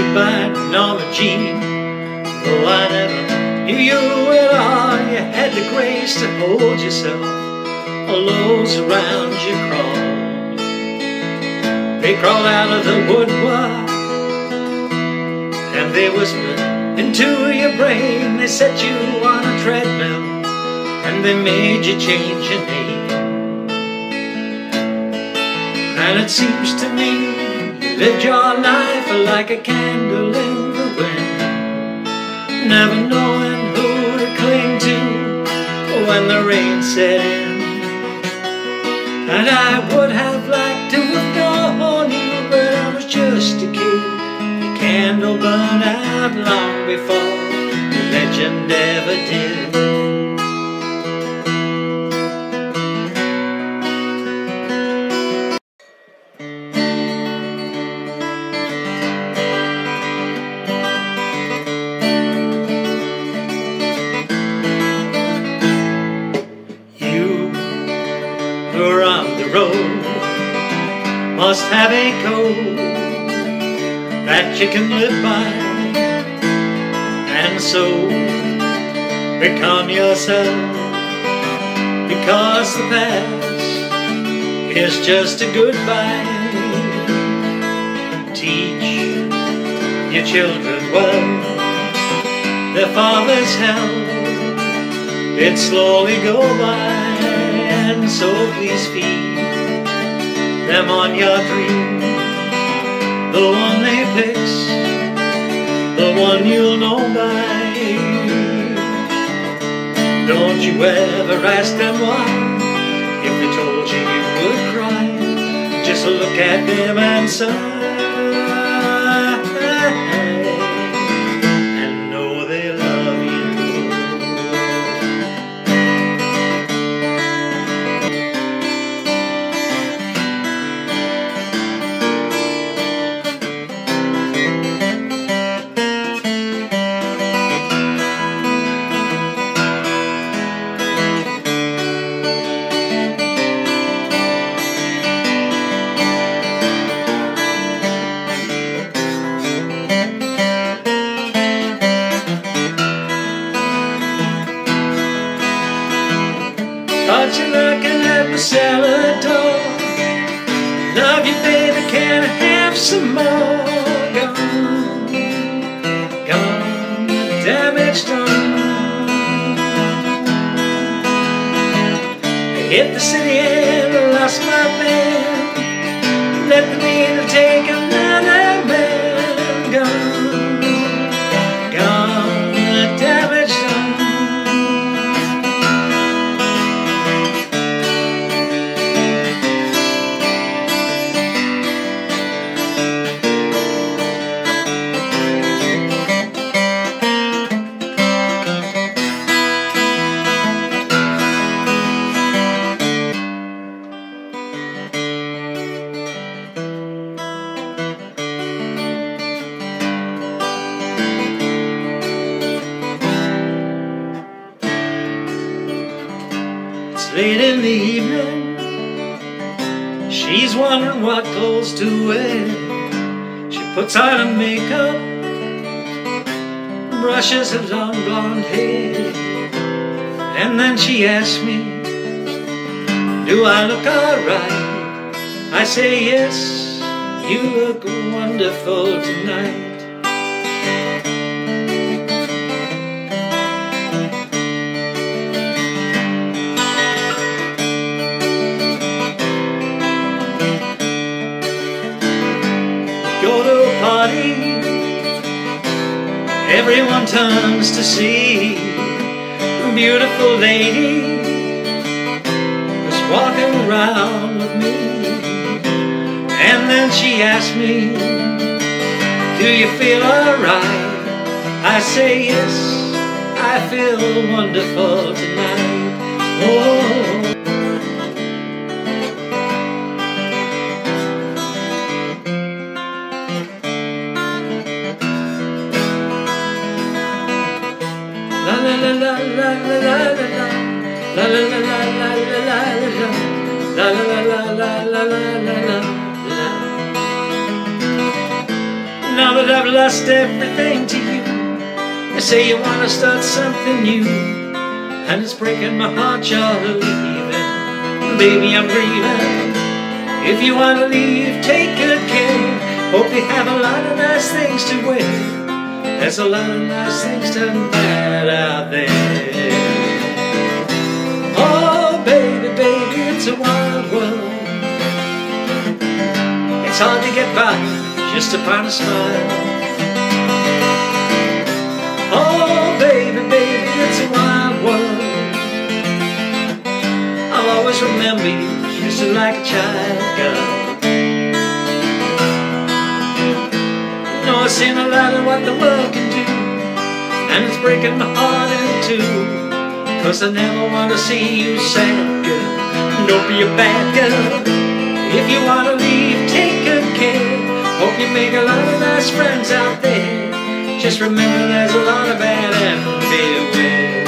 by Norma Jean. Though I never knew you at all, you had the grace to hold yourself. All those around you crawled. They crawled out of the woodwork and they whispered into your brain. They set you on a treadmill and they made you change your name. And it seems to me you lived your life like a candle in the wind, never knowing who to cling to when the rain set in. And I would have liked to have known you, but I was just a kid. Your candle burned out long before the legend ever did. You're on the road, must have a code that you can live by, and so become yourself, because the past is just a goodbye. Teach your children well, their father's help did slowly go by. And so please feed them on your dream, the one they fix, the one you'll know by. Don't you ever ask them why. If they told you you would cry, just look at them and sigh, and know they love you. Caught you looking at the salad door. Love you, baby, can I have some more? Gone, gone, the damage done. I hit the city and I lost my man. Let the needle take another man. Gone, gone, the damage done. Late in the evening, she's wondering what clothes to wear. She puts on her makeup, brushes her long blonde hair, and then she asks me, do I look alright? I say yes, you look wonderful tonight. Go to a party, everyone turns to see a beautiful lady who's walking around with me. And then she asks me, do you feel alright? I say yes, I feel wonderful tonight. Oh. La la la la la la la la la la la la la la la la la. Now that I've lost everything to you. You say you want to start something new, and it's breaking my heart you're leaving. Baby, I'm grieving. If you want to leave, take good care. Hope you have a lot of nice things to wear. There's a lot of nice things to buy out there. Oh, baby, baby, it's a wild world. It's hard to get by just upon a smile. Oh, baby, baby, it's a wild world. I'll always remember you just like a child, girl. You know I've seen a lot of what the world can do, and it's breaking my heart in two. 'Cause I never want to see you sad, girl. Don't be a bad girl. If you want to leave, take good care. Hope you make a lot of nice friends out there. Just remember there's a lot of bad and beware.